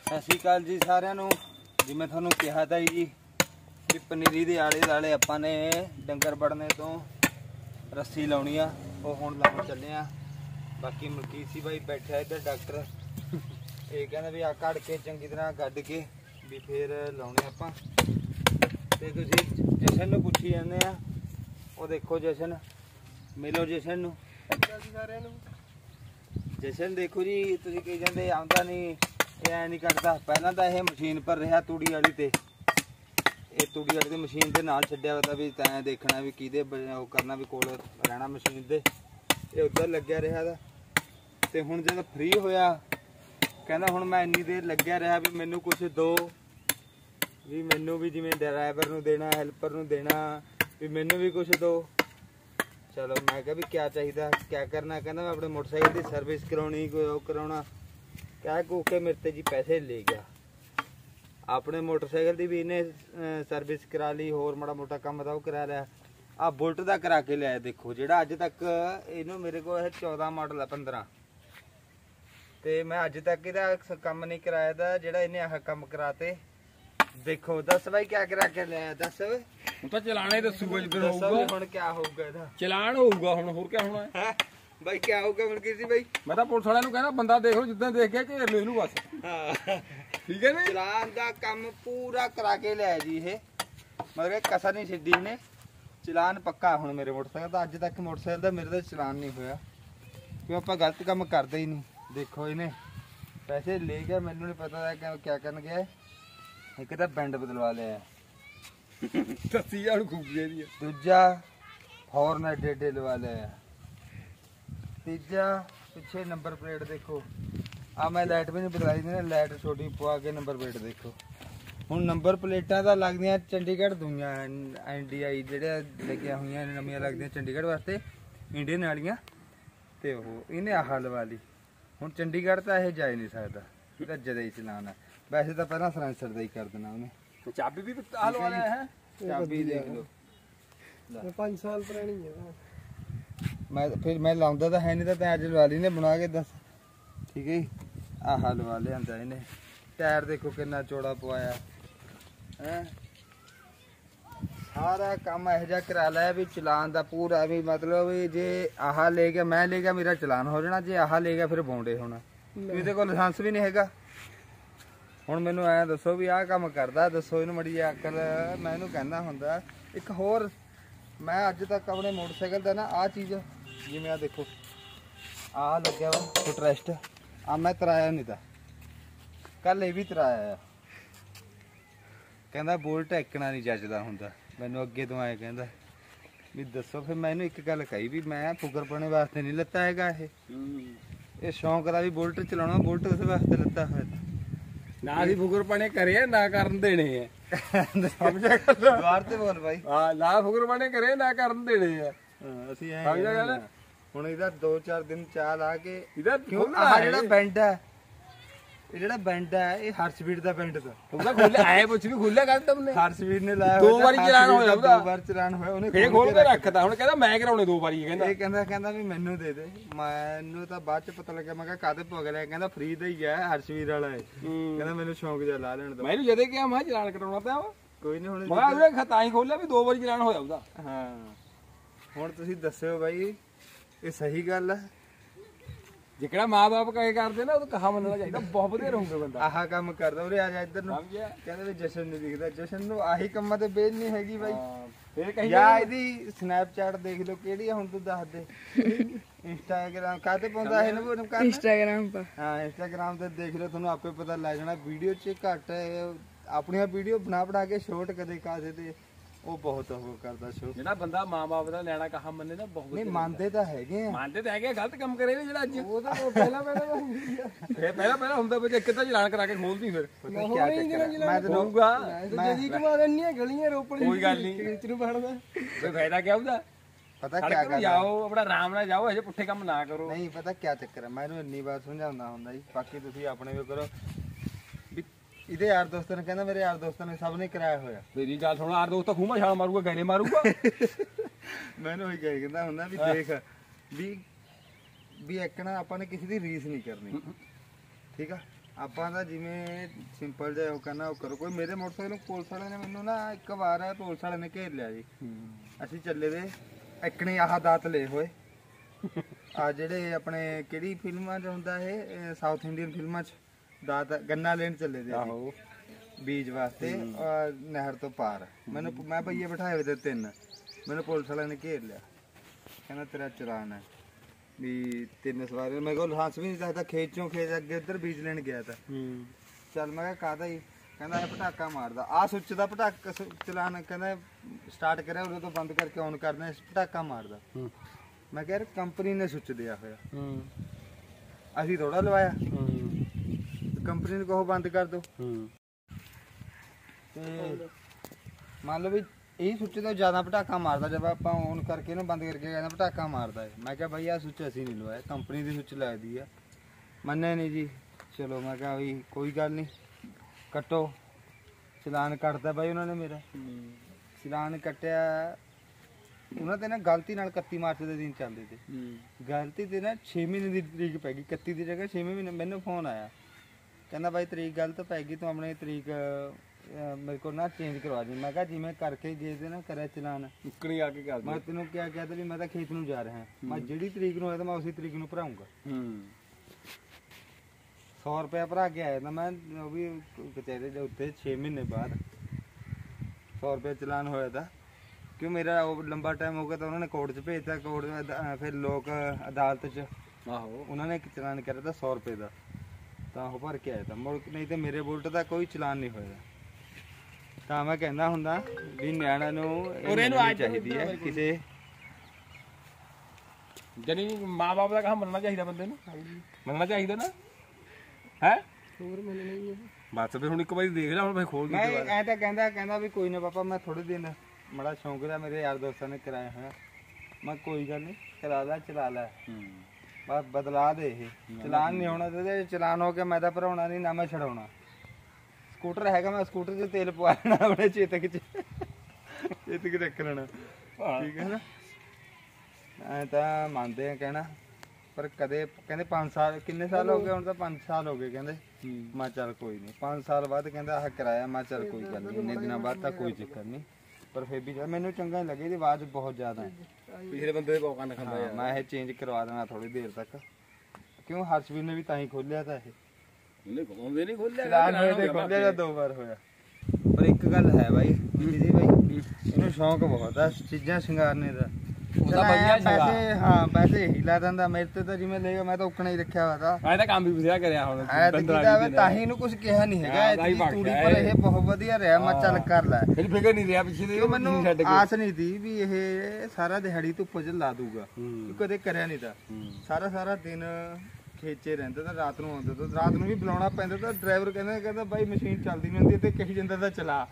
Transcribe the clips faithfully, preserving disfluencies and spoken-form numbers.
ਸਤਿ ਸ਼੍ਰੀ ਅਕਾਲ ਜੀ ਸਾਰਿਆਂ ਨੂੰ। ਜਿਵੇਂ ਤੁਹਾਨੂੰ ਕਿਹਾ ਤਾਂ ਜੀ ਵੀ ਪਨੀਰੀ ਦੇ ਆਲੇ ਦੁਆਲੇ ਆਪਾਂ ਨੇ ਡੰਗਰ ਵੜਨੇ ਤੋਂ ਰੱਸੀ ਲਾਉਣੀ ਆ, ਉਹ ਹੁਣ ਲਾਉਣ ਚੱਲੇ ਆ। ਬਾਕੀ ਮਲਕੀਤ ਸੀ ਬਾਈ ਬੈਠਾ ਇੱਧਰ ਡਾਕਟਰ, ਇਹ ਕਹਿੰਦਾ ਵੀ ਆ ਕੱਢ ਕੇ ਚੰਗੀ ਤਰ੍ਹਾਂ ਕੱਢ ਕੇ ਵੀ ਫੇਰ ਲਾਉਣੇ ਆਪਾਂ। ਤੇ ਤੁਸੀਂ ਜਸ਼ਨ ਨੂੰ ਪੁੱਛੀ ਜਾਂਦੇ ਆ, ਉਹ ਦੇਖੋ ਜਸ਼ਨ, ਮਿਲੋ ਜਸ਼ਨ ਨੂੰ। ਸਾਰਿਆਂ ਨੂੰ ਜਸ਼ਨ ਦੇਖੋ ਜੀ, ਤੁਸੀਂ ਕਹੀ ਜਾਂਦੇ ਆਉਂਦਾ ਨਹੀਂ, ਇਹ ਐ ਨਹੀਂ ਕੱਢਦਾ। ਪਹਿਲਾਂ ਤਾਂ ਇਹ ਮਸ਼ੀਨ ਪਰ ਰਿਹਾ ਤੂੜੀ ਵਾਲੀ ਤੇ, ਇਹ ਤੂੜੀ ਵਾਲੀ ਦੀ ਮਸ਼ੀਨ ਦੇ ਨਾਲ ਛੱਡਿਆ ਵਾ ਤਾਂ ਵੀ ਤੈਂ ਦੇਖਣਾ ਵੀ ਕਿਹਦੇ ਉਹ ਕਰਨਾ ਵੀ ਕੋਲ ਰਹਿਣਾ ਮਸ਼ੀਨ ਦੇ। ਇਹ ਉੱਧਰ ਲੱਗਿਆ ਰਿਹਾ ਦਾ। ਤੇ ਹੁਣ ਜਦੋਂ ਫ੍ਰੀ ਹੋਇਆ ਕਹਿੰਦਾ ਹੁਣ ਮੈਂ ਇੰਨੀ ਦੇਰ ਲੱਗਿਆ ਰਿਹਾ ਵੀ ਮੈਨੂੰ ਕੁਛ ਦੋ, ਵੀ ਮੈਨੂੰ ਵੀ ਜਿਵੇਂ ਡਰਾਈਵਰ ਨੂੰ ਦੇਣਾ, ਹੈਲਪਰ ਨੂੰ ਦੇਣਾ, ਵੀ ਮੈਨੂੰ ਵੀ ਕੁਛ ਦੋ। ਚਲੋ ਮੈਂ ਕਿਹਾ ਵੀ ਕਿਆ ਚਾਹੀਦਾ, ਕਿਆ ਕਰਨਾ? ਕਹਿੰਦਾ ਮੈਂ ਆਪਣੇ ਮੋਟਰਸਾਈਕਲ ਦੀ ਸਰਵਿਸ ਕਰਾਉਣੀ, ਕੋਈ ਉਹ ਕਰਾਉਣਾ। ਕਹਿ ਕੂ ਕੇ ਮੇਰੇ ਤੇ ਜੀ ਪੈਸੇ ਲੈ ਗਿਆ। ਆਪਣੇ ਮੋਟਰਸਾਈਕਲ ਦੀ ਵੀ ਇਹਨੇ ਸਰਵਿਸ ਕਰਾ ਲਈ, ਹੋਰ ਮਾੜਾ ਮੋਟਾ ਕੰਮ ਤਾਂ ਉਹ ਕਰਾ ਲਿਆ। ਆ ਬੁਲਟ ਦਾ ਕਰਾ ਕੇ ਲਿਆ ਦੇਖੋ, ਜਿਹੜਾ ਅੱਜ ਤੱਕ ਇਹਨੂੰ ਮੇਰੇ ਕੋਲ ਇਹ ਚੌਦਾਂ ਮਾਡਲ ਆ, ਪੰਦਰਾਂ, ਤੇ ਮੈਂ ਅੱਜ ਤੱਕ ਇਹਦਾ ਕੰਮ ਨਹੀਂ ਕਰਾਇਆ ਦਾ ਜਿਹੜਾ ਇਹਨੇ ਆਹ ਕੰਮ ਕਰਾਤੇ। ਦੇਖੋ ਦੱਸ ਬਾਈ ਕਿਆ ਕਰਾ ਕੇ ਲਿਆ, ਦੱਸ। ਹੁਣ ਤਾਂ ਚਲਾਣੇ ਦੱਸੂਗਾ ਜਦੋਂ ਹੋਊਗਾ। ਹੁਣ ਕਿਆ ਹੋਊਗਾ ਇਹਦਾ? ਚਲਾਨ ਹੋਊਗਾ ਹੁਣ, ਹੋਰ ਕਿਆ ਹੋਣਾ ਹੈ ਬਾਈ? ਕਿਆ ਹੋਊਗਾ ਹੁਣ ਕਿਸੇ ਬਾਈ? ਮੈਂ ਤਾਂ ਪੁਲਿਸ ਵਾਲਿਆਂ ਨੂੰ ਕਹਿੰਦਾ ਬੰਦਾ ਦੇਖ ਲਓ, ਜਿੱਦਾਂ ਦੇਖ ਗਿਆ ਘੇਰ ਲਓ ਇਹਨੂੰ ਬਸ। ਹਾਂ ਠੀਕ ਹੈ ਨਾ। ਚਲਾਨ ਦਾ ਕੰਮ ਪੂਰਾ ਕਰਾ ਕੇ ਲਿਆ ਜੀ ਇਹ, ਮਤਲਬ ਕਸਰ ਨਹੀਂ ਛੱਡੀ ਇਹਨੇ। ਚਲਾਨ ਪੱਕਾ ਹੁਣ ਮੇਰੇ ਮੋਟਰਸਾਈਕਲ ਦਾ। ਅੱਜ ਤੱਕ ਮੋਟਰਸਾਈਕਲ ਦਾ ਮੇਰੇ ਦਾ ਚਲਾਨ ਨਹੀਂ ਹੋਇਆ, ਕਿਉਂ ਆਪਾਂ ਗਲਤ ਕੰਮ ਕਰਦੇ ਹੀ ਨਹੀਂ। ਦੇਖੋ ਇਹਨੇ ਪੈਸੇ ਲੈ ਗਿਆ, ਮੈਨੂੰ ਨਹੀਂ ਪਤਾ ਕਿਆ ਕਰਨ ਗਿਆ। ਇੱਕ ਤਾਂ ਬੈਂਡ ਬਦਲਵਾ ਲਿਆ, ਦੱਸੀ ਜਾਣ ਖੂਬੀਏ ਦੀ। ਦੂਜਾ ਹੌਰਨ ਐਡੇ ਐਡੇ ਲਵਾ ਲਿਆ, ਤੀਜਾ ਪਿੱਛੇ ਨੰਬਰ ਪਲੇਟ ਦੇਖੋ। ਆ ਮੈਂ ਲਾਈਟ ਵੀ ਨਹੀਂ ਬਦਲਾਈ, ਨੇ ਲਾਈਟ ਛੋਟੀ ਪਵਾ ਕੇ ਨੰਬਰ ਪਲੇਟ ਦੇਖੋ। ਹੁਣ ਨੰਬਰ ਪਲੇਟਾਂ ਤਾਂ ਲੱਗਦੀਆਂ ਚੰਡੀਗੜ੍ਹ ਦੂਈਆਂ, ਐਨ ਡੀ ਆਈ ਜਿਹੜੇ ਲੱਗੀਆਂ ਹੋਈਆਂ ਨਵੀਆਂ ਲੱਗਦੀਆਂ ਚੰਡੀਗੜ੍ਹ ਵਾਸਤੇ, ਇੰਡੀਅਨ ਵਾਲੀਆਂ। ਤੇ ਉਹ ਇਹਨੇ ਆਹ ਲਵਾ ਲਈ। ਹੁਣ ਚੰਡੀਗੜ੍ਹ ਤਾਂ ਇਹ ਜਾ ਹੀ ਨਹੀਂ ਸਕਦਾ, ਇਹਦਾ ਜਦੇ ਹੀ ਚਲਾਣਾ। ਵੈਸੇ ਤਾਂ ਪਹਿਲਾਂ ਸਲੈਂਸਰ ਦਾ ਹੀ ਕਰ ਦੇਣਾ ਉਹਨੇ। ਚਾਬੀ ਵੀ ਆ ਲਵਾ ਲਿਆ ਹੈ, ਚਾਬੀ ਦੇਖ ਲਓ, ਪੰਜ ਸਾਲ ਪੁਰਾਣੀ ਹੈ। ਮੈਂ ਫਿਰ ਮੈਂ ਲਾਉਂਦਾ ਤਾਂ ਹੈ ਨਹੀਂ, ਤਾਂ ਤੈਂ ਅੱਜ ਲਵਾ ਲਈ ਨੇ ਬਣਾ ਕੇ ਦੱਸ। ਠੀਕ ਹੈ ਜੀ, ਆਹ ਲਵਾ ਲਿਆਂਦਾ ਇਹਨੇ। ਟਾਇਰ ਦੇਖੋ ਕਿੰਨਾ ਚੌੜਾ ਪਵਾਇਆ ਹੈ। ਸਾਰਾ ਕੰਮ ਇਹੋ ਜਿਹਾ ਕਰਾ ਲਿਆ ਵੀ ਚਲਾਨ ਦਾ ਪੂਰਾ, ਵੀ ਮਤਲਬ ਵੀ ਜੇ ਆਹ ਲੈ ਗਿਆ, ਮੈਂ ਲੈ ਗਿਆ, ਮੇਰਾ ਚਲਾਨ ਹੋ ਜਾਣਾ। ਜੇ ਆਹ ਲੈ ਗਿਆ ਫਿਰ ਬੌਂਡੇ ਹੋਣਾ। ਇਹਦੇ ਕੋਲ ਲਾਇਸੈਂਸ ਵੀ ਨਹੀਂ ਹੈਗਾ। ਹੁਣ ਮੈਨੂੰ ਐਂ ਦੱਸੋ ਵੀ ਆਹ ਕੰਮ ਕਰਦਾ, ਦੱਸੋ ਇਹਨੂੰ ਮੜੀ ਜਿਹੀ ਅਕਲ। ਮੈਂ ਇਹਨੂੰ ਕਹਿੰਦਾ ਹੁੰਦਾ। ਇੱਕ ਹੋਰ, ਮੈਂ ਅੱਜ ਤੱਕ ਆਪਣੇ ਮੋਟਰਸਾਈਕਲ ਦਾ ਨਾ ਆਹ ਚੀਜ਼, ਜਿਵੇਂ ਆ ਦੇਖੋ ਆਹ ਲੱਗਿਆ ਵਾ ਫੁੱਟਰੈਸਟ, ਆ ਮੈਂ ਤਰਾਇਆ ਨਹੀਂ ਤਾਂ, ਕੱਲ ਇਹ ਵੀ ਤਰਾਇਆ ਆ। ਕਹਿੰਦਾ ਬੋਲਟ ਐਕਣਾ ਨਹੀਂ ਜੱਜਦਾ ਹੁੰਦਾ। ਮੈਨੂੰ ਅੱਗੇ ਤੋਂ ਆਏ ਕਹਿੰਦਾ ਵੀ ਦੱਸੋ। ਫਿਰ ਮੈਂ ਇਹਨੂੰ ਇੱਕ ਗੱਲ ਕਹੀ ਵੀ ਮੈਂ ਫੁਕਰ ਪਾਉਣੇ ਵਾਸਤੇ ਨਹੀਂ ਲੱਤਾ ਹੈਗਾ ਇਹ, ਇਹ ਸ਼ੌਂਕ ਦਾ ਵੀ ਬੁਲਟ ਚਲਾਉਣਾ, ਬੁਲਟ ਉਸ ਵਾਸਤੇ ਲੱਤਾ ਹੋਇਆ। ਨਾ ਅਸੀਂ ਫੁਕਰ ਪਾਣੇ ਕਰੇ ਨਾ ਕਰਨ ਦੇਣੇ ਆ, ਸਮਝਿਆ ਗੱਲ? ਬਾਹਰ ਤੇ ਬੋਲ ਬਾਈ। ਹਾਂ, ਨਾ ਫੁਕਰ ਪਾਣੇ ਕਰੇ ਨਾ ਕਰਨ ਦੇਣੇ ਆ। ਅਸੀਂ ਐ ਸਮਝਿਆ ਗੱਲ? ਹੁਣ ਇਹਦਾ ਦੋ ਚਾਰ ਦਿਨ ਚਾਹ ਲਾ ਕੇ ਇਹਦਾ ਕਿਉਂ ਆਹ ਜਿਹੜਾ ਬੈਂਡ ਹੈ, ਇਹ ਜਿਹੜਾ ਬੈਂਡ ਹੈ ਇਹ ਹਰਸ਼ਵੀਰ ਦਾ ਬੈਂਡ ਤਾਂ ਉਹਦਾ ਖੋਲਿਆ ਆਏ ਪੁੱਛ ਵੀ ਖੋਲਿਆ ਕਰ ਤੁਮਨੇ? ਹਰਸ਼ਵੀਰ ਨੇ ਲਾਇਆ ਦੋ ਵਾਰੀ ਚਲਾਨ ਹੋਇਆ ਉਹਦਾ, ਦੋ ਵਾਰ ਚਲਾਨ ਹੋਇਆ ਉਹਨੇ, ਫੇਰ ਖੋਲ ਕੇ ਰੱਖਤਾ। ਹੁਣ ਕਹਿੰਦਾ ਮੈਂ ਕਰਾਉਣੇ ਦੋ ਵਾਰੀ। ਕਹਿੰਦਾ ਇਹ ਕਹਿੰਦਾ ਕਹਿੰਦਾ ਵੀ ਮੈਨੂੰ ਦੇ ਦੇ। ਮੈਨੂੰ ਤਾਂ ਬਾਅਦ ਚ ਪਤਾ ਲੱਗਿਆ, ਮੈਂ ਕਿਹਾ ਕਾਹਦੇ ਭੋਗ ਲਿਆ? ਕਹਿੰਦਾ ਫ੍ਰੀ ਦਾ ਹੀ ਹੈ, ਹਰਸ਼ਵੀਰ ਵਾਲਾ ਹੈ। ਕਹਿੰਦਾ ਮੈਨੂੰ ਸ਼ੌਂਕ ਜਿਹਾ ਲਾ ਲੈਣ ਦਾ। ਮੈਨੂੰ ਜਦੇ ਕਿਹਾ ਮੈਂ ਚਲਾਨ ਕਰਾਉਣਾ ਪਿਆ ਵਾ। ਕੋਈ ਨਹੀਂ ਹੁਣ ਮੈਂ ਉਹਦੇ ਖਤਾਂ ਹੀ ਖੋਲਿਆ ਵੀ ਦੋ ਵਾਰੀ ਚਲਾਨ ਹੋਇਆ ਉਹਦਾ। ਹਾਂ ਹੁਣ ਤੁਸੀਂ ਦੱਸਿਓ ਬਾਈ, ਇਹ ਸਹੀ ਗੱਲ ਹੈ? ਜਿਹੜਾ ਮਾਂ ਬਾਪ ਕਹੇ ਕਰਦੇ ਨਾ ਉਹ ਕਹਾ ਮੰਨਣਾ ਚਾਹੀਦਾ। ਬਹੁਤ ਵਧੀਆ ਰਹੂਗਾ ਬੰਦਾ। ਆਹ ਕੰਮ ਕਰਦਾ ਉਰੇ ਆ ਜਾ ਇੱਧਰ ਨੂੰ। ਕਹਿੰਦੇ ਵੀ ਜਸ਼ਨ ਨਹੀਂ ਦਿਖਦਾ, ਜਸ਼ਨ ਨੂੰ ਆਹੀ ਕੰਮਾਂ ਤੇ ਬੇਲ ਨਹੀਂ ਹੈਗੀ ਬਾਈ। ਫੇਰ ਕਹੀ ਯਾ ਇਹਦੀ ਸਨੈਪਚੈਟ ਦੇਖ ਲਓ ਕਿਹੜੀ ਆ ਹੁਣ, ਤੂੰ ਦੱਸ ਦੇ। ਇੰਸਟਾਗ੍ਰਾਮ ਕਾਹਤੇ ਪਾਉਂਦਾ ਇਹ ਨੂੰ? ਇੰਸਟਾਗ੍ਰਾਮ ਪਰ। ਹਾਂ ਇੰਸਟਾਗ੍ਰਾਮ ਤੇ ਦੇਖ ਲਓ, ਤੁਹਾਨੂੰ ਆਪੇ ਪਤਾ ਲੱਗ ਜਾਣਾ। ਵੀਡੀਓ ਚ ਘੱਟ ਆਪਣੀਆਂ ਵੀਡੀਓ ਬਣਾ ਬਣਾ ਕੇ ਸ਼ੋਰਟ ਕਦੇ ਕਾਦੇ ਤੇ ਉਹ ਬਹੁਤ ਉਹ ਕਰਦਾ ਸ਼ੋ। ਜਿਹੜਾ ਬੰਦਾ ਮਾਂ ਬਾਪ ਦਾ ਲੈਣਾ ਕਹਾ ਮੰਨੇ ਨਾ ਬਹੁਤ ਨਹੀਂ ਮੰਨਦੇ ਤਾਂ ਹੈਗੇ ਆ, ਮੰਨਦੇ ਤਾਂ ਹੈਗੇ, ਗਲਤ ਕੰਮ ਕਰੇ ਨੇ ਜਿਹੜਾ ਅੱਜ। ਉਹ ਤਾਂ ਪਹਿਲਾਂ ਪਹਿਲਾਂ ਹੁੰਦੀ ਆ। ਫੇਰ ਪਹਿਲਾਂ ਪਹਿਲਾਂ ਹੁੰਦਾ ਬੱਚਾ ਇੱਕ ਤਾਂ ਚਲਾਨ ਕਰਾ ਕੇ ਖੋਲਦੀ। ਫਿਰ ਪਤਾ ਕੀ ਚੱਕਰ ਹੈ, ਮੈਂ ਤੈਨੂੰ ਹੋਊਗਾ ਜਦੀ ਘੁਮਾ ਦਿੰਨੀਆਂ ਗਲੀਆਂ ਰੋਪੜ ਕੋਈ ਗੱਲ ਨਹੀਂ, ਵਿੱਚ ਨੂੰ ਫੜਦਾ ਕੋਈ ਫਾਇਦਾ ਕਿਆ ਉਹਦਾ? ਪਤਾ ਕੀ ਕਰ ਜਾਓ ਆਪਣਾ ਆਰਾਮ ਨਾਲ ਜਾਓ, ਅਜੇ ਪੁੱਠੇ ਕੰਮ ਨਾ ਕਰੋ। ਨਹੀਂ ਪਤਾ ਕੀ ਚੱਕਰ ਹੈ, ਮੈਂ ਇਹਨੂੰ ਇੰਨੀ ਵਾਰ ਸਮਝਾਉਂਦਾ ਹੁੰਦਾ ਜੀ। ਬਾਕੀ ਤੁਸੀਂ ਆਪਣੇ ਵੀ ਕਰੋ। ਵੀ ਇਹਦੇ ਯਾਰ ਦੋਸਤਾਂ ਨੇ ਕਹਿੰਦਾ, ਮੇਰੇ ਯਾਰ ਦੋਸਤਾਂ ਨੇ ਸਭ ਨੇ ਕਰਾਇਆ ਹੋਇਆ। ਮੇਰੀ ਗੱਲ ਸੁਣ, ਯਾਰ ਦੋਸਤ ਖੂਮਾ ਛਾਲ ਮਾਰੂਗਾ, ਗੈਲੇ ਮਾਰੂਗਾ। ਮੈਨੂੰ ਉਹੀ ਕਹਿ ਕਹਿੰਦਾ ਹੁੰਦਾ ਵੀ ਦੇਖ ਵੀ ਵੀ ਇੱਕਣਾ ਆਪਾਂ ਨੇ ਕਿਸੇ ਦੀ ਰੀਸ ਨਹੀਂ ਕਰਨੀ। ਠੀਕ ਆ, ਆਪਾਂ ਤਾਂ ਜਿਵੇਂ ਸਿੰਪਲ ਜਿਹਾ ਉਹ ਕਰਨਾ ਉਹ ਕਰੋ। ਕੋਈ ਮੇਰੇ ਮੋਟਰਸਾਈਕਲ ਨੂੰ ਪੁਲਿਸ ਵਾਲੇ ਨੇ ਮੈਨੂੰ ਨਾ ਇੱਕ ਵਾਰ ਪੁਲਿਸ ਵਾਲੇ ਨੇ ਘੇਰ ਲਿਆ ਜੀ। ਅਸੀਂ ਚੱਲੇ ਦੇ ਇੱਕਣੇ ਆਹ ਦਾਤ ਲਏ ਹੋਏ ਆ ਜਿਹੜੇ ਆਪਣੇ ਕਿਹੜੀ ਫਿਲਮਾਂ 'ਚ ਹੁੰਦਾ ਇਹ ਸਾਊਥ ਇੰਡੀਅਨ ਫਿਲਮਾਂ 'ਚ ਦਾਤ ਗੰਨਾ ਲੈਣ ਚੱਲੇ ਦੇ ਆਹੋ ਬੀਜ ਵਾਸਤੇ ਨਹਿਰ ਤੋਂ ਪਾਰ। ਮੈਨੂੰ ਮੈਂ ਭਈਏ ਬਿਠਾਏ ਹੋਏ ਤੇ ਤਿੰਨ, ਮੈਨੂੰ ਪੁਲਿਸ ਵਾਲਿਆਂ ਨੇ ਘੇਰ ਲਿਆ। ਕਹਿੰਦਾ ਤੇਰਾ ਚਲਾਨ ਹੈ ਵੀ ਤਿੰਨ ਸਵਾਰੀ। ਮੈਂ ਕੋਲ ਹੱਸ ਵੀ ਨਹੀਂ ਸਕਦਾ, ਖੇਤ ਚੋਂ ਖੇਤ ਅੱਗੇ ਉੱਧਰ ਬੀਜ ਲੈਣ ਗਿਆ ਤਾਂ ਚੱਲ ਮੈਂ ਕਿਹਾ ਕਾਹਦਾ ਜੀ, ਕਹਿੰਦਾ ਇਹ ਪਟਾਕਾ ਮਾਰਦਾ ਆ ਸੁੱਚ ਦਾ ਪਟਾਕਾ ਚਲਾਨ। ਕਹਿੰਦਾ ਸਟਾਰਟ ਕਰਿਆ ਉਦੋਂ ਤੋਂ ਬੰਦ ਕਰਕੇ ਔਨ ਕਰਨਾ ਪਟਾਕਾ ਮਾਰਦਾ। ਮੈਂ ਕਿਹਾ ਯਾਰ ਕੰਪਨੀ ਨੇ ਸੁੱਚ ਦਿਆ ਹੋਇਆ, ਅਸੀਂ ਥੋੜਾ ਲਵਾਇਆ, ਕੰਪਨੀ ਨੂੰ ਕਹੋ ਬੰਦ ਕਰ ਦੋ। ਤੇ ਮੰਨ ਲਓ ਵੀ ਇਹ ਸੁੱਚ ਤੋਂ ਜ਼ਿਆਦਾ ਪਟਾਕਾ ਮਾਰਦਾ, ਜਦ ਆਪਾਂ ਔਨ ਕਰਕੇ ਇਹਨੂੰ ਬੰਦ ਕਰਕੇ ਕਹਿੰਦਾ ਪਟਾਕਾ ਮਾਰਦਾ ਹੈ। ਮੈਂ ਕਿਹਾ ਬਾਈ ਆਹ ਸੁੱਚ ਅਸੀਂ ਨਹੀਂ ਲਵਾਇਆ, ਕੰਪਨੀ ਦੀ ਸੁੱਚ ਲੱਗਦੀ ਆ। ਮੰਨੇ ਨਹੀਂ ਜੀ। ਚਲੋ ਮੈਂ ਕਿਹਾ ਵੀ ਕੋਈ ਗੱਲ ਨਹੀਂ ਕੱਟੋ। ਚਲਾਨ ਕੱਟਦਾ ਬਾਈ ਉਹਨਾਂ ਨੇ ਮੇਰਾ। ਚਲਾਨ ਕੱਟਿਆ ਉਹਨਾਂ ਤੇ ਨਾ ਗਲਤੀ ਨਾਲ ਇਕੱਤੀ ਮਾਰਚ ਦੇ ਦਿਨ ਚੱਲਦੇ ਤੇ, ਗਲਤੀ ਤੇ ਨਾ ਛੇ ਮਹੀਨੇ ਦੀ ਤਰੀਕ ਪੈ ਗਈ, ਇਕੱਤੀ ਦੀ ਜਗ੍ਹਾ ਛੇਵੇਂ ਮਹੀਨੇ। ਮੈਨੂੰ ਫੋਨ ਆਇਆ ਕਹਿੰਦਾ ਬਾਈ ਤਰੀਕ ਗਲਤ ਪੈ ਗਈ, ਤੂੰ ਆਪਣੇ ਤਰੀਕ ਮੇਰੇ ਕੋਲ ਨਾ ਚੇਂਜ ਕਰਵਾ ਦੇ। ਮੈਂ ਕਿਹਾ ਜਿਵੇਂ ਕਰਕੇ ਗਏ ਤੇ ਨਾ ਕਰਿਆ ਚਲਾਨ ਉੱਕਣੀ ਆ ਕੇ ਕਰ। ਮੈਂ ਤੈਨੂੰ ਕਿਹਾ ਕਿਹਾ ਤੇ ਵੀ ਮੈਂ ਤਾਂ ਖੇਤ ਨੂੰ ਜਾ ਰਿਹਾ, ਮੈਂ ਜਿਹੜੀ ਤਰੀਕ ਨੂੰ ਹੋਇਆ ਤਾਂ ਮੈਂ ਉਸੇ ਤਰੀਕ ਨੂੰ ਭਰਾਉਂਗਾ। ਸੌ ਰੁਪਇਆ ਭਰਾ ਕੇ ਆਇਆ ਤਾਂ ਮੈਂ ਉਹ ਵੀ ਕਚਹਿਰੀ ਦੇ ਉੱਤੇ ਛੇ ਮਹੀਨੇ ਬਾਅਦ ਸੌ ਰੁਪਇਆ ਚਲਾਨ ਹੋਇਆ ਤਾਂ। ਕਿਉਂ ਮੇਰਾ ਉਹ ਲੰਬਾ ਟਾਈਮ ਹੋ ਗਿਆ ਤਾਂ ਉਹਨਾਂ ਨੇ ਕੋਰਟ 'ਚ ਭੇਜਤਾ। ਕੋਰਟ ਫਿਰ ਲੋਕ ਅਦਾਲਤ 'ਚ ਆਹੋ ਉਹਨਾਂ ਨੇ ਇੱਕ ਚਲਾਨ ਕਰਿਆ ਤਾਂ ਸੌ ਰੁਪਏ ਦਾ, ਤਾਂ ਉਹ ਭਰ ਕੇ ਆਇਆ ਤਾਂ ਮੁੜ। ਨਹੀਂ ਤਾਂ ਮੇਰੇ ਬੁਲਟ ਦਾ ਕੋਈ ਚਲਾਨ ਨਹੀਂ ਹੋਇਆ। ਤਾਂ ਮੈਂ ਕਹਿੰਦਾ ਹੁੰਦਾ ਵੀ ਨਿਆਣਿਆਂ ਨੂੰ ਇਹ ਚਾਹੀਦੀ ਹੈ ਕਿਸੇ ਜਨੀ ਮਾਂ ਬਾਪ ਦਾ ਕੰਮ ਮੰਨਣਾ ਚਾਹੀਦਾ ਬੰਦੇ ਨੂੰ, ਮੰਨਣਾ ਚਾਹੀਦਾ ਨਾ ਹੈ। ਹੋਰ ਮੰਨਣਾ ਹੀ ਹੈ ਬਸ ਫਿਰ ਹੁਣ ਇੱਕ ਵਾਰੀ ਦੇਖ ਲੈ, ਹੁਣ ਫੇਰ ਖੋਲ ਮੈਂ ਐ ਤਾਂ ਕਹਿੰਦਾ ਕਹਿੰਦਾ ਵੀ ਕੋਈ ਨਾ ਪਾਪਾ ਮੈਂ ਥੋੜੇ ਦਿਨ ਬੜਾ ਸ਼ੌਂਕ ਦਾ ਮੇਰੇ ਯਾਰ ਦੋਸਤਾਂ ਨੇ ਕਰਾਇਆ ਹੋਇਆ। ਮੈਂ ਕੋਈ ਗੱਲ ਨਹੀਂ ਕਰਾ ਲੈ ਚਲਾ ਲੈ, ਬਸ ਬਦਲਾ ਦੇ। ਇਹ ਚਲਾਨ ਨਹੀਂ ਹੋਣਾ ਤੇ ਚਲਾਨ ਹੋ ਕੇ ਮੈਂ ਤਾਂ ਭਰਾਉਣਾ ਨਹੀਂ ਨਾ ਮੈਂ ਛਡਾਉਣਾ। ਸਕੂਟਰ ਹੈਗਾ, ਮੈਂ ਸਕੂਟਰ 'ਚ ਤੇਲ ਪਵਾ ਲੈਣਾ ਆਪਣੇ ਚੇਤਕ 'ਚ, ਚੇਤਕ ਰੱਖ ਲੈਣਾ। ਠੀਕ ਹੈ ਨਾ। ਐ ਤਾਂ ਮੰਨਦੇ ਆ ਕਹਿਣਾ, ਪਰ ਕਦੇ ਕਹਿੰਦੇ ਪੰਜ ਸਾਲ ਕਿੰਨੇ ਸਾਲ ਹੋ ਗਏ ਹੁਣ ਤਾਂ ਪੰਜ ਸਾਲ ਹੋ ਗਏ ਕਹਿੰਦੇ। ਮੈਂ ਚੱਲ ਕੋਈ ਨਹੀਂ, ਪੰਜ ਸਾਲ ਬਾਅਦ ਕਹਿੰਦਾ ਆਹ ਕਰਾਇਆ। ਮੈਂ ਚੱਲ ਕੋਈ ਗੱਲ ਨਹੀਂ, ਇੰਨੇ ਦਿਨਾਂ ਬਾਅਦ ਤਾਂ ਕੋਈ ਚੱਕਰ ਨਹੀਂ। ਪਰ ਫਿਰ ਵੀ ਮੈਨੂੰ ਚੰਗਾ ਨਹੀਂ ਲੱਗਿਆ, ਇਹਦੀ ਆਵਾਜ਼ ਬਹੁਤ ਜ਼ਿਆਦਾ ਹੈ। ਪਿਛਲੇ ਬੰਦੇ ਦੇ ਬਹੁਤ ਕੰਨ ਖਾਂਦਾ ਯਾਰ। ਮੈਂ ਇਹ ਚੇਂਜ ਕਰਵਾ ਦੇਣਾ ਥੋੜੀ ਦੇਰ ਤੱਕ। ਕਿਉਂ ਹਰਸ਼ਵੀਰ ਨੇ ਵੀ ਤਾਂ ਹੀ ਖੋਲਿਆ ਤਾਂ ਇਹ ਉਹਨੇ ਘੁੰਮਦੇ ਨਹੀਂ ਖੋਲਿਆ, ਚਲਾਨ ਹੋਏ ਤੇ ਖੋਲਿਆ ਜਾਂ ਦੋ ਵਾਰ ਹੋਇਆ। ਪਰ ਇੱਕ ਗੱਲ ਹੈ ਬਾਈ ਜੀ ਬਾਈ, ਇਹਨੂੰ ਸ਼ੌਂਕ ਬਹੁਤ ਆ ਚੀਜ਼ਾਂ ਸ਼ਿੰਗਾਰਨੇ ਦਾ। ਪੈਸੇ ਹਾਂ ਪੈਸੇ ਇਹੀ ਲਾ ਦਿੰਦਾ ਮੇਰੇ ਤੇ ਤਾਂ ਜਿਵੇਂ ਲੈ ਮੈਂ ਤਾਂ ਉੱਕਣਾ ਹੀ ਰੱਖਿਆ ਹੋਇਆ ਤਾਂ। ਮੈਂ ਤਾਂ ਕੰਮ ਵੀ ਬਥੇਰਾ ਕਰਿਆ ਹੁਣ ਤਾਂ ਹੀ ਇਹਨੂੰ ਕੁਝ ਕਿਹਾ ਨਹੀਂ ਹੈਗਾ। ਤੂੜੀ ਪਰ ਇਹ ਬਹੁਤ ਵਧੀਆ ਰਿਹਾ। ਮੈਂ ਚੱਲ ਕਰ ਲੈ, ਮੈਨੂੰ ਫਿਕਰ ਨਹੀਂ ਰਿਹਾ ਪਿੱਛੇ ਦੇ। ਮੈਨੂੰ ਆਸ ਨਹੀਂ ਦੀ ਵੀ ਇਹ ਸਾਰਾ ਦਿਹਾੜੀ ਧੁੱਪ 'ਚ ਲਾ ਦੂਗਾ, ਕਦੇ ਕਰਿਆ ਨਹੀਂ ਤਾਂ। ਸਾਰਾ ਸਾਰਾ ਦਿਨ ਖੇਚੇ ਰਹਿੰਦਾ ਤਾਂ ਰਾਤ ਨੂੰ ਆਉਂਦਾ ਤਾਂ ਰਾਤ ਨੂੰ ਵੀ ਬੁਲਾਉਣਾ ਪੈਂਦਾ ਤਾਂ ਡਰਾਈਵਰ ਕਹਿੰਦਾ ਕਹਿੰਦਾ ਬਾਈ ਮਸ਼ੀਨ ਚੱਲਦੀ ਨਹੀਂ ਹੁੰਦੀ ਤੇ ਕਹੀ ਜਾਂਦਾ ਤਾਂ ਚਲਾ।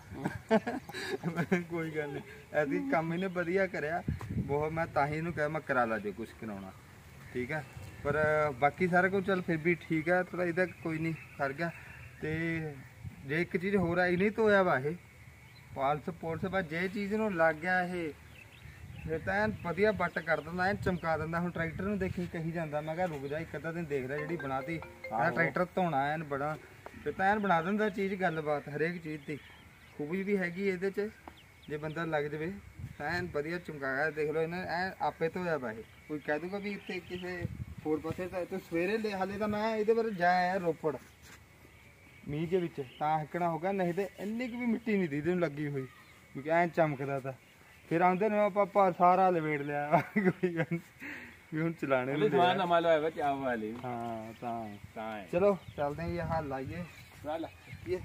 ਕੋਈ ਗੱਲ ਨਹੀਂ, ਐਸੀ ਕੰਮ ਇਹਨੇ ਵਧੀਆ ਕਰਿਆ ਬਹੁਤ। ਮੈਂ ਤਾਂ ਹੀ ਇਹਨੂੰ ਕਿਹਾ ਮੈਂ ਕਰਾ ਲਾ ਜੇ ਕੁਛ ਕਰਾਉਣਾ, ਠੀਕ ਹੈ। ਪਰ ਬਾਕੀ ਸਾਰਾ ਕੁਝ ਚੱਲ ਫਿਰ ਵੀ ਠੀਕ ਹੈ, ਥੋੜਾ ਇਹਦਾ ਕੋਈ ਨਹੀਂ ਫਰ ਗਿਆ। ਤੇ ਜੇ ਇੱਕ ਚੀਜ਼ ਹੋਰ ਆਈ ਨਹੀਂ ਧੋਇਆ ਵਾ ਇਹ ਪਾਲਸ ਪੋਲਸ ਬਾ ਜੇ ਚੀਜ਼ ਨੂੰ ਲੱਗ ਗਿਆ ਇਹ ਫਿਰ ਤਾਂ ਐਨ ਵਧੀਆ ਬੱਟ ਕਰ ਦਿੰਦਾ, ਐਨ ਚਮਕਾ ਦਿੰਦਾ। ਹੁਣ ਟਰੈਕਟਰ ਨੂੰ ਦੇਖੀ ਕਹੀ ਜਾਂਦਾ, ਮੈਂ ਕਿਹਾ ਰੁਕ ਜਾ ਇੱਕ ਅੱਧਾ ਦਿਨ ਦੇਖ ਰਿਹਾ ਜਿਹੜੀ ਬਣਾਤੀ। ਕਹਿੰਦਾ ਟਰੈਕਟਰ ਧੋਣਾ ਐਨ ਬੜਾ, ਫਿਰ ਤਾਂ ਐਨ ਬਣਾ ਦਿੰਦਾ ਚੀਜ਼। ਗੱਲਬਾਤ ਹਰੇਕ ਚੀਜ਼ ਦੀ ਖੂਬੀ ਵੀ ਹੈਗੀ ਇਹਦੇ 'ਚ, ਜੇ ਬੰਦਾ ਲੱਗ ਜਾਵੇ ਤਾਂ ਐਨ ਵਧੀਆ ਚਮਕਾਇਆ। ਦੇਖ ਲਓ ਇਹਨਾਂ ਐਨ ਆਪੇ ਧੋਇਆ ਵਾ ਇਹ। ਕੋਈ ਕਹਿ ਦੂਗਾ ਵੀ ਇੱਥੇ ਕਿਸੇ ਹੋਰ ਪਾਸੇ ਤਾਂ ਤੂੰ ਸਵੇਰੇ ਲੈ ਹਾਲੇ ਤਾਂ ਮੈਂ ਇਹਦੇ ਬਾਰੇ ਜਾਇਆ ਰੋਪੜ ਮੀਂਹ ਦੇ ਵਿੱਚ ਤਾਂ ਹੱਕਣਾ ਹੋ ਗਿਆ, ਨਹੀਂ ਤੇ ਇੰਨੀ ਕੁ ਵੀ ਮਿੱਟੀ ਨਹੀਂ ਦੀ ਇਹਨੂੰ ਲੱਗੀ ਹੋਈ ਕਿਉਂਕਿ ਐਨ ਚਮਕਦਾ ਤਾਂ। ਫਿਰ ਆਉਂਦੇ ਨੇ ਪਾਪਾ ਸਾਰਾ ਲਵੇੜ ਲਿਆ। ਕੋਈ ਗੱਲ ਵੀ ਹੁਣ ਚਲਾਣੇ ਨੂੰ ਜਵਾਨ ਨਵਾਂ ਲਵਾਇਆ ਵਾ ਕਿਆ ਵਾਲੇ। ਹਾਂ ਤਾਂ ਤਾਂ ਚਲੋ ਚੱਲਦੇ ਆਂ, ਇਹ ਹੱਲ ਲਾਈਏ। ਚੱਲ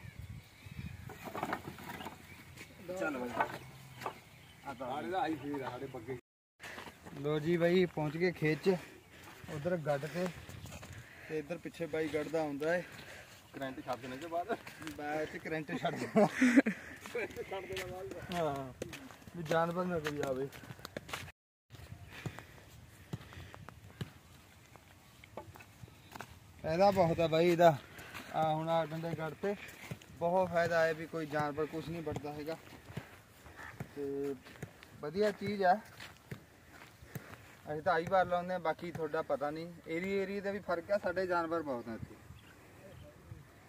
ਚੱਲ ਬਾਈ ਆੜੇ ਦਾ ਆਈ ਫੇਰ ਆੜੇ ਬੱਗੇ। ਲੋ ਜੀ ਬਾਈ ਪਹੁੰਚ ਗਏ ਖੇਤ 'ਚ। ਉਧਰ ਗੱਡ ਤੇ ਤੇ ਇੱਧਰ ਪਿੱਛੇ ਬਾਈ ਗੱਡਦਾ ਆਉਂਦਾ ਹੈ। ਕਰੰਟ ਛੱਡ ਦੇਣੇ ਕੇ ਬਾਅਦ ਬਾਅਦ 'ਚ ਕਰੰਟ ਛੱਡ ਦੇਣਾ। ਹਾਂ ਵੀ ਜਾਨਵਰ ਨਾ ਕੋਈ ਆਵੇ। ਫਾਇਦਾ ਬਹੁਤ ਹੈ ਬਾਈ ਇਹਦਾ। ਆ ਹੁਣ ਆ ਡੰਡੇ ਗੱਡ ਤੇ ਬਹੁਤ ਫਾਇਦਾ ਹੈ ਵੀ ਕੋਈ ਜਾਨਵਰ ਕੁਝ ਨਹੀਂ ਵੱਢਦਾ ਹੈਗਾ ਤੇ ਵਧੀਆ ਚੀਜ਼ ਆ। ਅਸੀਂ ਤਾਂ ਆਈ ਵਾਰ ਲਾਉਂਦੇ ਆ, ਬਾਕੀ ਤੁਹਾਡਾ ਪਤਾ ਨਹੀਂ। ਏਰੀਏ ਏਰੀਏ ਦਾ ਵੀ ਫਰਕ ਆ। ਸਾਡੇ ਜਾਨਵਰ ਬਹੁਤ ਆ ਇੱਥੇ।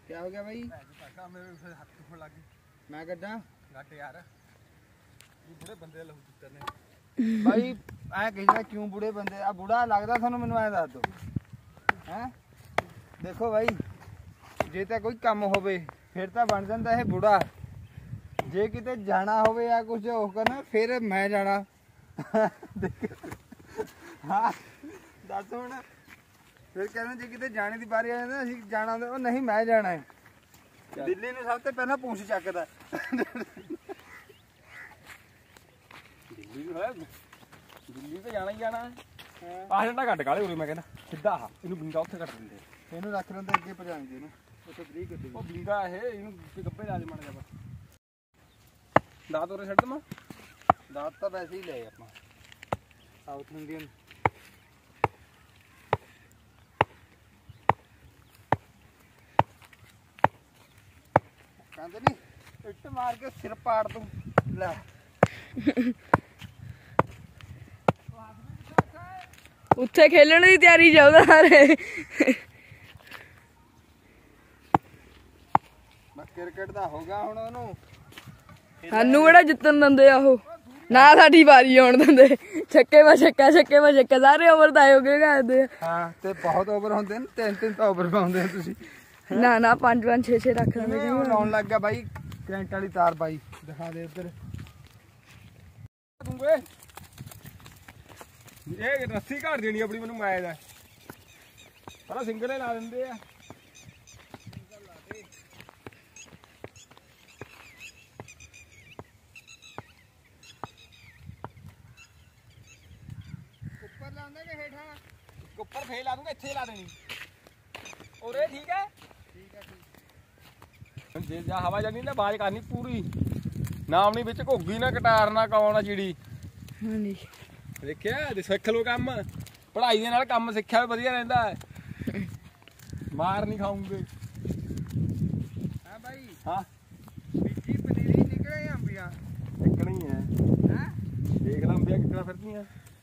क्या हो गया भाई? ਮੇਰੇ ਹੱਥ ਤੋਂ ਲੱਗ ਗਈ मैं कड्डा ਗੱਟ ਯਾਰ ਬੁੜੇ ਬੰਦੇ ਲਹੂ ਚੁੱਕਰ ਨੇ भाई ऐ कहना क्यों बूढ़े बंदे आ बूढ़ा लगदा थानू मैनू ऐ दस दो हैं देखो भाई जे तां कोई काम होवे फिर तां बन जांदा है बूढ़ा जे किते जाना होवे या कुछ हो करना फिर मैं जाना हाँ दस हुण फिर कहना जे किते जाने दी बारी आ जांदा असीं जाना ओ नहीं मैं जाना है दिल्ली नूं सब तो पहला पूंछ चकदा ਦਿੱਲੀ ਤੇ ਜਾਣਾ ਹੀ ਜਾਣਾ ਆਹ ਡੰਡਾ ਕੱਟ ਕਾਲੇ ਉਰੇ ਮੈਂ ਕਹਿੰਦਾ ਸਿੱਧਾ ਆ ਇਹਨੂੰ ਬਿੰਗਾ ਉੱਥੇ ਕੱਟ ਦਿੰਦੇ ਇਹਨੂੰ ਰੱਖ ਲੈਂਦੇ ਅੱਗੇ ਭਜਾਣ ਦੇ ਨੂੰ ਉੱਥੇ ਫ੍ਰੀ ਕਰ ਦੇ ਉਹ ਬਿੰਗਾ ਇਹ ਇਹਨੂੰ ਗੱਬੇ ਲਾ ਦੇ ਮਾੜਾ ਜਿਹਾ ਬਸ ਦਾਤ ਉਰੇ ਛੱਡ ਦਮਾ ਦਾਤ ਤਾਂ ਵੈਸੇ ਹੀ ਲਏ ਆਪਾਂ ਸਾਊਥ ਇੰਡੀਅਨ ਕਹਿੰਦੇ ਨਹੀਂ ਇੱਟ ਮਾਰ ਕੇ ਸਿਰ ਪਾੜ ਦੂੰ ਲੈ ਉੱਥੇ ਖੇਲਣ ਦੀ ਤਿਆਰੀ ਚੱਲਦਾ ਸਾਰੇ ਮੈਂ ਕ੍ਰਿਕਟ ਦਾ ਹੋਗਾ ਹੁਣ ਉਹਨੂੰ ਸਾਨੂੰ ਕਿਹੜਾ ਜਿੱਤਣ ਦਿੰਦੇ ਆ ਉਹ ਨਾ ਸਾਡੀ ਵਾਰੀ ਆਉਣ ਦਿੰਦੇ ਛੱਕੇ ਵਾ ਛੱਕਾ ਛੱਕੇ ਵਾ ਛੱਕਾ ਸਾਰੇ ਓਵਰ ਦਾ ਹੋ ਗਏ ਕਰਦੇ ਆ ਹਾਂ ਤੇ ਬਹੁਤ ਓਵਰ ਹੁੰਦੇ ਨੇ ਤਿੰਨ ਤਿੰਨ ਤਾਂ ਓਵਰ ਪਾਉਂਦੇ ਆ ਤੁਸੀਂ ਨਾ ਨਾ ਪੰਜ ਪੰਜ ਛੇ ਛੇ ਰੱਖ ਲੈਂਦੇ ਕਿਵੇਂ ਉਹ ਲਾਉਣ ਲੱਗ ਗਿਆ ਬਾਈ ਕਰੰਟ ਵਾਲੀ ਤਾਰ ਬਾਈ ਦਿਖਾ ਦੇ ਉੱਧਰ ਦੂੰਗੇ ਇਹ ਰੱਸੀ ਘਾੜ ਦੇਣੀ ਆਪਣੀ ਮੈਨੂੰ ਮੈਚ ਦਾ ਪਰ ਸਿੰਗਲੇ ਲਾ ਦਿੰਦੇ ਆ ਉੱਪਰ ਲਾਉਂਦਾ ਕਿ ਹੇਠਾਂ ਉੱਪਰ ਫੇਰ ਲਾ ਦੂੰਗਾ ਇੱਥੇ ਲਾ ਦੇਣੀ ਔਰੇ ਠੀਕ ਹੈ ਠੀਕ ਹੈ ਠੀਕ ਜੇ ਜਾ ਹਵਾ ਜਾਨੀ ਨਾ ਬਾਜ ਕਰਨੀ ਪੂਰੀ ਨਾਮ ਨਹੀਂ ਵਿੱਚ ਘੁੱਗੀ ਨਾ ਕਟਾਰ ਨਾ ਕੌਣਾ ਚਿੜੀ ਹਾਂਜੀ ਦੇਖਿਆ ਤੇ ਸਿੱਖ ਲੋ ਕੰਮ ਪੜ੍ਹਾਈ ਦੇ ਨਾਲ ਕੰਮ ਸਿੱਖਿਆ ਵੀ ਵਧੀਆ ਰਹਿੰਦਾ ਹੈ ਮਾਰ ਨਹੀਂ ਖਾਉਂਗੇ ਹਾਂ ਬਾਈ ਹਾਂ ਬੀਜੀ ਪਨੀਰੀ ਨਿਕਲੇ ਅੰਬੀਆਂ ਨਿਕਣੀ ਹੈ ਹੈ ਦੇਖ ਲਾਂ ਅੰਬੀਆਂ ਕਿੱਕਣਾ ਫਿਰਦੀਆਂ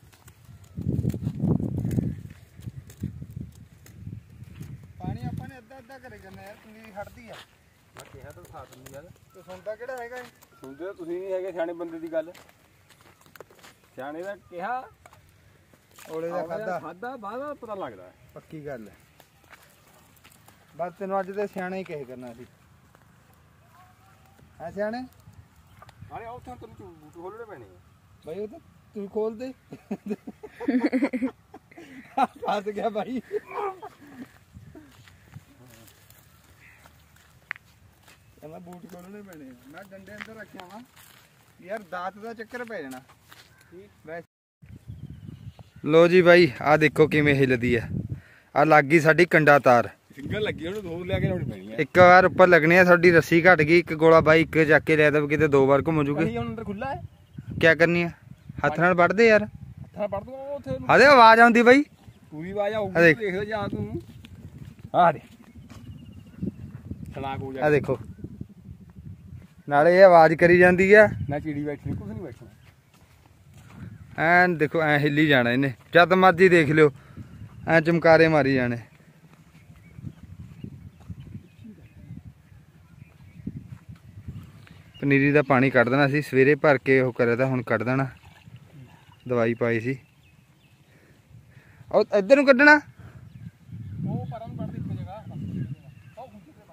ਪਾਣੀ ਆਪਾਂ ਨੇ ਅੱਧਾ ਅੱਧਾ ਕਰੇ ਜਾਂਦਾ ਯਾਰ ਪਨੀਰੀ ਹਟਦੀ ਆ ਮੈਂ ਕਿਹਾ ਤਾਂ ਸਾਥ ਨਹੀਂ ਯਾਰ ਤੂੰ ਸੁਣਦਾ ਕਿਹੜਾ ਹੈਗਾ ਇਹ? ਸੁਣਦੇ ਤਾਂ ਤੁਸੀਂ ਨਹੀਂ ਹੈਗੇ ਸਿਆਣੇ ਬੰਦੇ ਦੀ ਗੱਲ ਸਿਆਣੇ ਦਾ ਕਿਹਾ ਔਲੇ ਦਾ ਖਾਦਾ ਖਾਦਾ ਬਾਅਦ ਪਤਾ ਲੱਗਦਾ ਪੱਕੀ ਗੱਲ ਹੈ ਬਸ ਤੈਨੂੰ ਅੱਜ ਤੇ ਸਿਆਣੇ ਹੀ ਕਹੇ ਕਰਨਾ ਸੀ ਹੈ ਸਿਆਣੇ ਨਾਲੇ ਉੱਥੇ ਤੈਨੂੰ ਝੂਠ ਖੋਲਣੇ ਪੈਣੇ ਆ ਭਾਈ ਉਹ ਤਾਂ ਤੂੰ ਖੋਲ ਦੇ ਫਸ ਗਿਆ ਭਾਈ ਕਹਿੰਦਾ ਬੂਟ ਖੋਲਣੇ ਪੈਣੇ ਆ। ਮੈਂ ਡੰਡੇ ਅੰਦਰ ਰੱਖਿਆ ਵਾ ਯਾਰ ਦਾਤ ਦਾ ਚੱਕਰ ਪੈ ਜਾਣਾ ਲੋ ਜੀ ਬਾਈ ਆ ਦੇਖੋ ਕਿਵੇਂ ਹਿੱਲਦੀ ਆ ਆ ਲੱਗ ਗਈ ਸਾਡੀ ਕੰਡਾ ਤਾਰ ਸਿੰਗਲ ਲੱਗੀ ਉਹਨੂੰ ਦੋ ਲਿਆ ਕੇ ਲਾਉਣੀ ਪੈਣੀ ਆ ਇੱਕ ਵਾਰ ਉੱਪਰ ਲੱਗਣੀ ਆ ਸਾਡੀ ਰੱਸੀ ਘਟ ਗਈ ਇੱਕ ਗੋਲਾ ਬਾਈ ਇੱਕ ਚੱਕ ਕੇ ਲੈ ਦਬ ਕਿਤੇ ਦੋ ਵਾਰ ਘੁੰਮ ਜੂਗੀ ਅਸੀਂ ਹੁਣ ਅੰਦਰ ਖੁੱਲਾ ਹੈ ਕੀ ਕਰਨੀ ਆ ਹੱਥ ਨਾਲ ਵੱਢਦੇ ਯਾਰ ਹੱਥਾਂ ਪੜ ਦੂੰਗਾ ਉੱਥੇ ਉਹਨੂੰ ਆਦੇ ਆਵਾਜ਼ ਆਉਂਦੀ ਬਾਈ ਪੂਰੀ ਆਵਾਜ਼ ਆ ਆਊਗੀ ਦੇਖ। ਦੇਖ ਲੈ ਜਾ ਤੂੰ ਆ ਦੇ ਸਲਾਕ ਹੋ ਜਾ ਆ ਦੇਖੋ ਨਾਲੇ ਇਹ ਆਵਾਜ਼ ਕਰੀ ਜਾਂਦੀ ਆ ਨਾ ਚਿੜੀ ਬੈਠੀ ਨਹੀਂ ਕੁਝ ਨਹੀਂ ਬੈਠਣਾ ਐਨ ਦੇਖੋ ਐ ਹਿੱਲੀ ਜਾਣਾ ਇਹਨੇ ਜਦ ਮਰਜੀ ਦੇਖ ਲਿਓ ਐ ਚਮਕਾਰੇ ਮਾਰੀ ਜਾਣੇ ਪਨੀਰੀ ਦਾ ਪਾਣੀ ਕੱਢ ਦੇਣਾ ਸੀ ਸਵੇਰੇ ਭਰ ਕੇ ਉਹ ਕਰਿਆ ਤਾਂ ਹੁਣ ਕੱਢ ਦੇਣਾ ਦਵਾਈ ਪਾਈ ਸੀ ਉਹ ਇੱਧਰ ਨੂੰ ਕੱਢਣਾ ਉਹ ਪਰਾਂ ਨੂੰ ਕੱਢ ਦੇ ਇੱਕ ਜਗ੍ਹਾ ਉਹ ਗੁੱਜੇ ਤੇ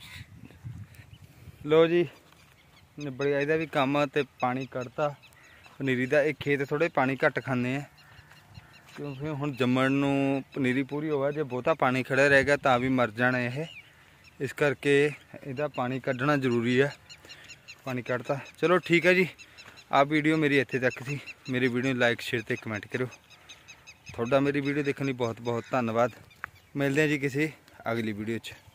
ਲੋ ਜੀ ਨਿਬੜ ਗਿਆ ਇਹਦਾ ਵੀ ਕੰਮ ਤੇ ਪਾਣੀ ਕੱਢਤਾ ਪਨੀਰੀ ਦਾ ਇਹ ਖੇਤ ਥੋੜੇ ਪਾਣੀ ਘੱਟ ਖਾਂਦੇ ਆ ਕਿਉਂਕਿ ਹੁਣ ਜੰਮਣ ਨੂੰ ਪਨੀਰੀ ਪੂਰੀ ਹੋਵੇ ਜੇ ਬਹੁਤਾ ਪਾਣੀ ਖੜਾ ਰਹਿ ਗਿਆ ਤਾਂ ਵੀ ਮਰ ਜਾਣਾ ਇਹ ਇਸ ਕਰਕੇ ਇਹਦਾ ਪਾਣੀ ਕੱਢਣਾ ਜ਼ਰੂਰੀ ਹੈ ਪਾਣੀ ਕੱਢਤਾ ਚਲੋ ਠੀਕ ਹੈ ਜੀ ਆ ਵੀਡੀਓ ਮੇਰੀ ਇੱਥੇ ਤੱਕ ਸੀ ਮੇਰੀ ਵੀਡੀਓ ਨੂੰ ਲਾਈਕ ਸ਼ੇਅਰ ਤੇ ਕਮੈਂਟ ਕਰਿਓ ਤੁਹਾਡਾ ਮੇਰੀ ਵੀਡੀਓ ਦੇਖਣ ਲਈ ਬਹੁਤ ਬਹੁਤ ਧੰਨਵਾਦ ਮਿਲਦੇ ਹਾਂ ਜੀ ਕਿਸੇ ਅਗਲੀ ਵੀਡੀਓ 'ਚ।